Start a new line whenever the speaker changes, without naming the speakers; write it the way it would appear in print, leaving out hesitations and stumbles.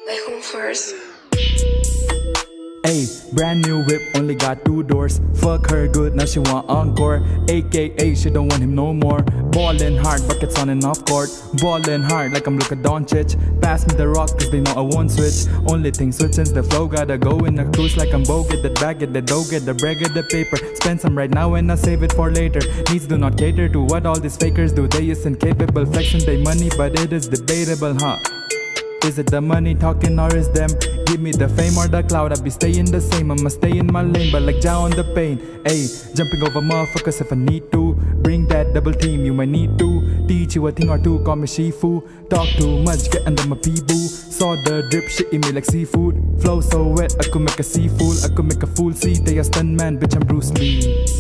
mfers.
Ayy, brand new whip, only got 2 doors. Fuck her good, now she want encore. AKA, she don't want him no more. Ballin' hard, buckets on and off court. Ballin' hard like I'm Luka doncic. Pass me the rock cause they know I won't switch. Only thing switching's the flow, gotta go in a cruise like I'm Bo. Get that bag, get the dough, get the bread, get the paper. Spend some right now and I save it for later. Needs do not cater to what all these fakers do. They is incapable, flexing they money, but it is debatable, huh? Is it the money talking or is them? Give me the fame or the clout, I be staying the same. I'ma stay in my lane, but like Ja on the pain. Ayy, jumping over motherfuckers if I need to. Bring that double team, you might need to. Teach you a thing or two, call me shifu. Talk too much, get under my pee-boo. Saw the drip, shit in me like seafood. Flow so wet, I could make a seafool. I could make a fool, see they a stunt man, bitch I'm Bruce Lee.